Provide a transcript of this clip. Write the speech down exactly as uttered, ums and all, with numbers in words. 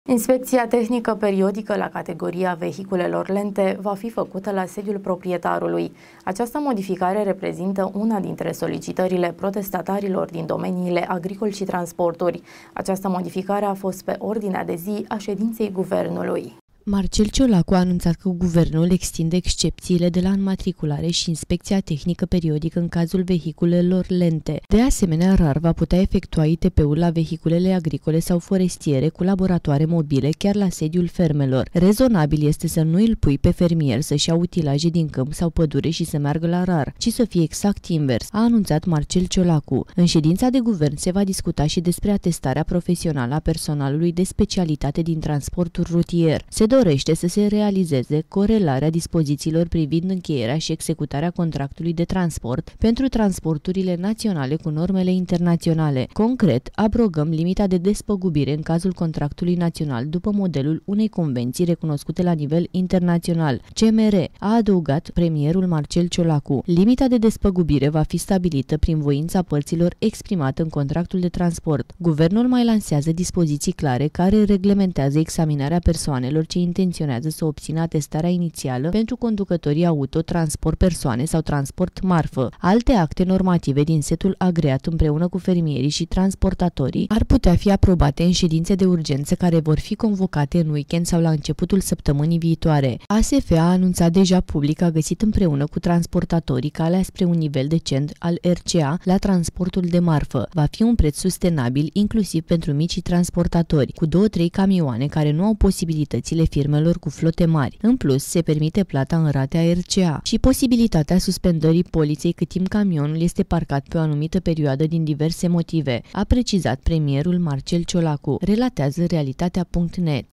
Inspecția tehnică periodică la categoria vehiculelor lente va fi făcută la sediul proprietarului. Această modificare reprezintă una dintre solicitările protestatarilor din domeniile agricol și transporturi. Această modificare a fost pe ordinea de zi a ședinței guvernului. Marcel Ciolacu a anunțat că guvernul extinde excepțiile de la înmatriculare și inspecția tehnică periodică în cazul vehiculelor lente. De asemenea, RAR va putea efectua I T P-ul la vehiculele agricole sau forestiere cu laboratoare mobile chiar la sediul fermelor. Rezonabil este să nu îl pui pe fermier să-și ia utilaje din câmp sau pădure și să meargă la RAR, ci să fie exact invers, a anunțat Marcel Ciolacu. În ședința de guvern se va discuta și despre atestarea profesională a personalului de specialitate din transportul rutier. Se dorește să se realizeze corelarea dispozițiilor privind încheierea și executarea contractului de transport pentru transporturile naționale cu normele internaționale. Concret, abrogăm limita de despăgubire în cazul contractului național după modelul unei convenții recunoscute la nivel internațional, C M R, a adăugat premierul Marcel Ciolacu. Limita de despăgubire va fi stabilită prin voința părților exprimată în contractul de transport. Guvernul mai lansează dispoziții clare care reglementează examinarea persoanelor ce intenționează să obțină atestarea inițială pentru conducătorii auto, transport persoane sau transport marfă. Alte acte normative din setul agreat împreună cu fermierii și transportatorii ar putea fi aprobate în ședințe de urgență care vor fi convocate în weekend sau la începutul săptămânii viitoare. A S F a anunțat deja public că a găsit împreună cu transportatorii calea spre un nivel decent al R C A la transportul de marfă. Va fi un preț sustenabil inclusiv pentru micii transportatori, cu două-trei camioane care nu au posibilitățile firmelor cu flote mari. În plus, se permite plata în rate a R C A și posibilitatea suspendării poliței cât timp camionul este parcat pe o anumită perioadă din diverse motive, a precizat premierul Marcel Ciolacu, relatează realitatea punct net.